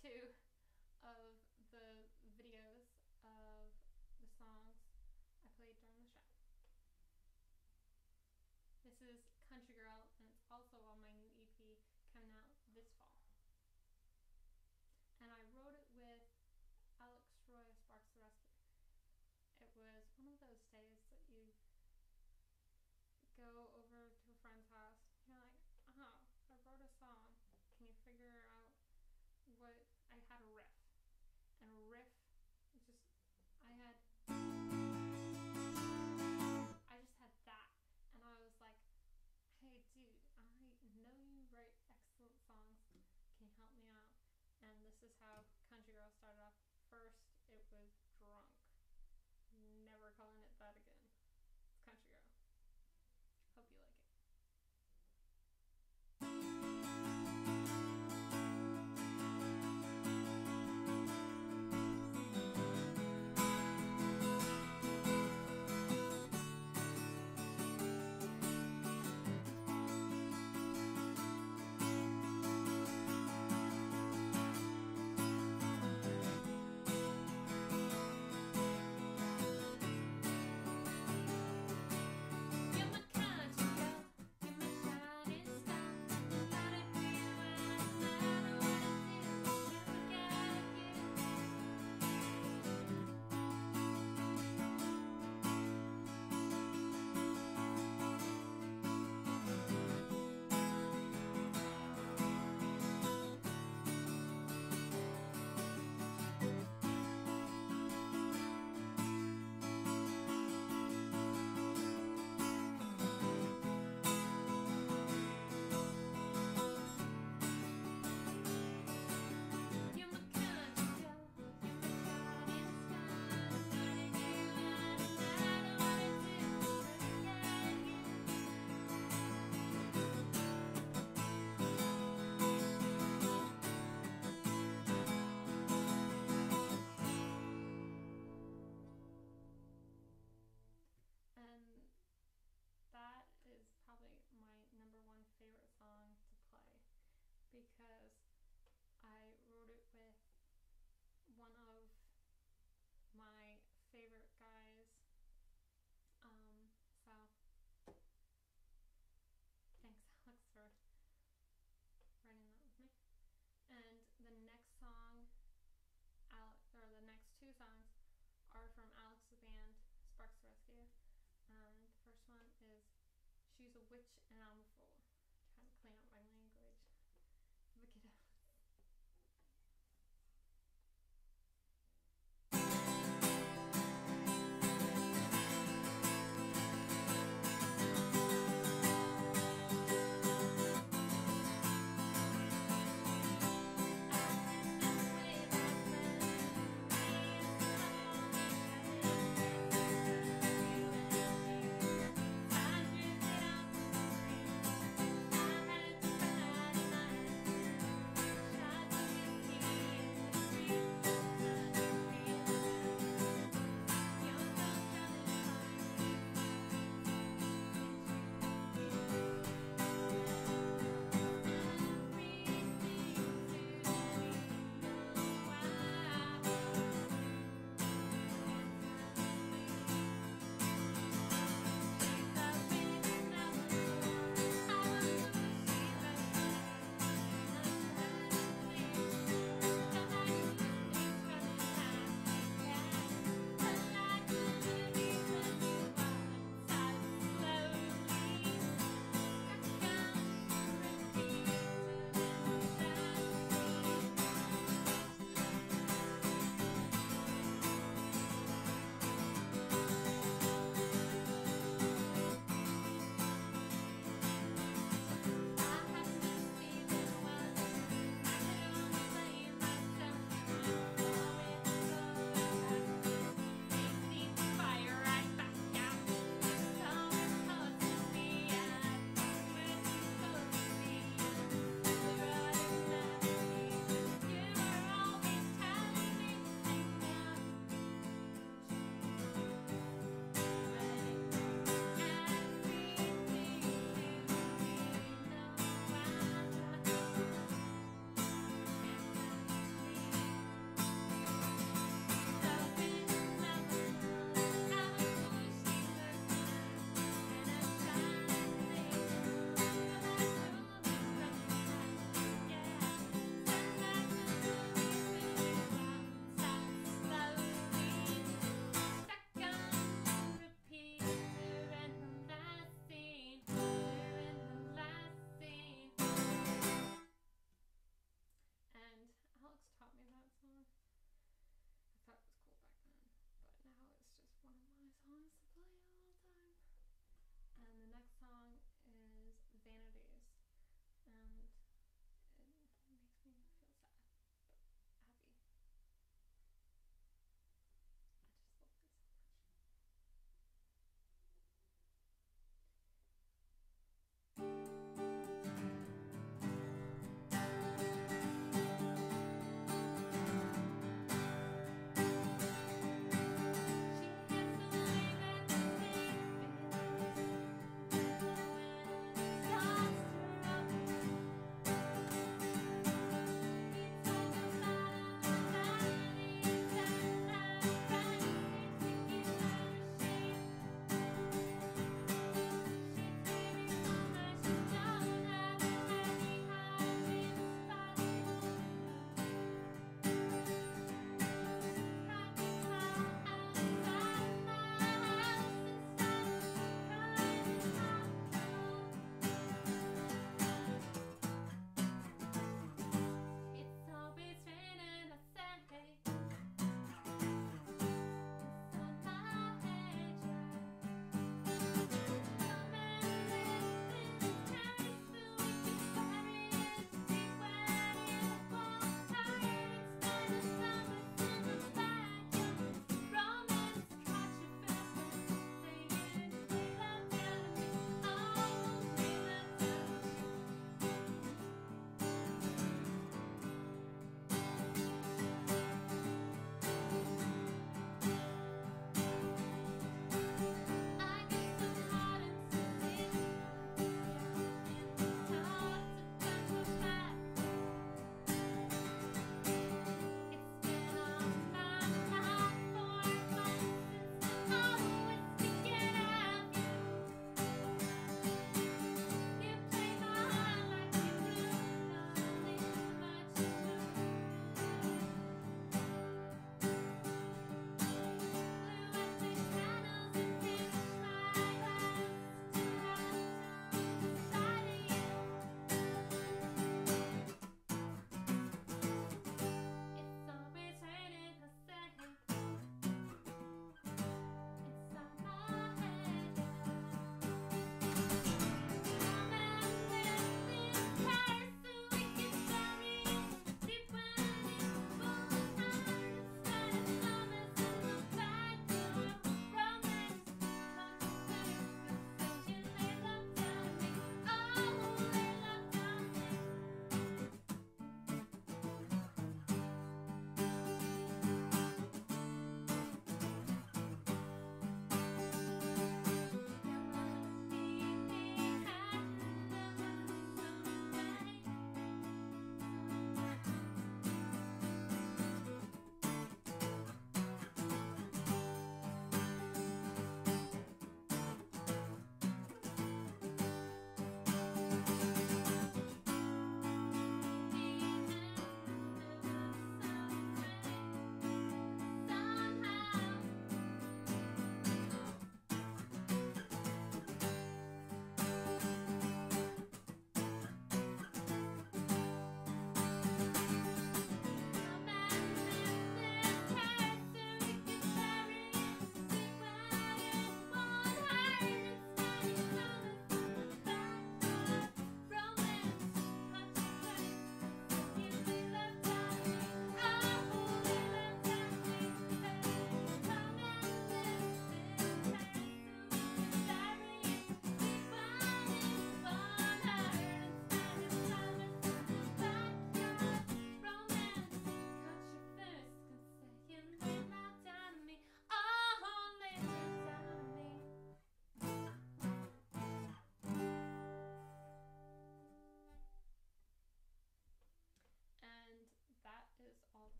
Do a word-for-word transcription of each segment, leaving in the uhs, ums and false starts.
two of the videos of the songs I played during the show. This is Country Girl, and it's also on my new E P coming out this fall. And I wrote it with Alex Roy of Sparks the Rescue. It was one of those days that you go over to a friend's house, you're like, oh, I wrote a song. Can you figure out what? I had a riff. And a riff, just, I had, I just had that. And I was like, hey dude, I know you write excellent songs. Can you help me out? And this is how Country Girl started off. First, it was Drunk. Never calling it that again. It's Country Girl. Hope you like it. And that is probably my number one favorite song to play because I wrote it with one of my favorite guys. Um, so thanks Alex for writing that with me. And the next song, Alex, or the next two songs are from Alex's band, Sparks the Rescue. Um, the first one is She's a Witch and I'm a Fool. I'm trying to clean up my language. Look it up.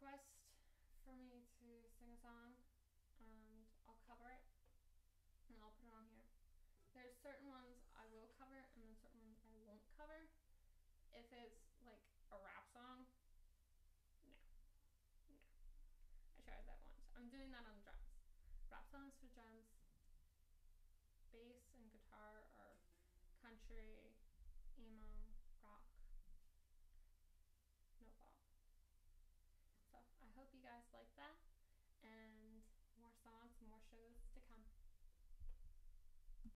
request for me to sing a song, and I'll cover it, and I'll put it on here. There's certain ones I will cover, and then certain ones I won't cover. If it's like a rap song, no, no. I tried that once. I'm doing that on drums. Rap songs for drums, bass and guitar are country, emo, rock, no pop. So I hope you guys like that, and more songs, more shows